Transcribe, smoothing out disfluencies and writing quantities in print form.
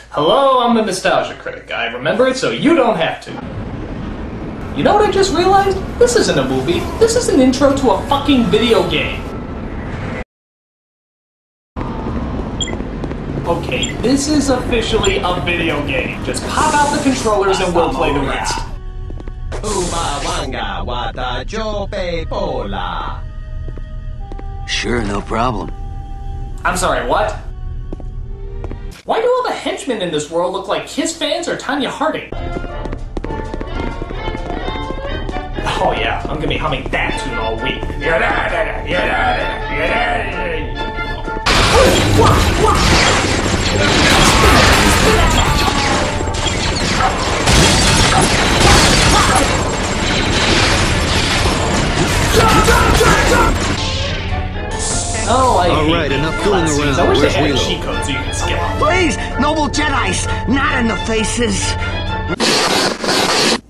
Hello, I'm the Nostalgia Critic. I remember it so you don't have to. You know what I just realized? This isn't a movie. This is an intro to a fucking video game. Okay, this is officially a video game. Just pop out the controllers and we'll play the rest. Sure, no problem. I'm sorry, what? Why do all the henchmen in this world look like Kiss fans or Tanya Harding? Oh yeah, I'm gonna be humming that tune all week. Oh, Alright, enough fooling around. I wish they Where's had a Willow? cheat code so you can skip them. Please, noble Jedis, not in the faces.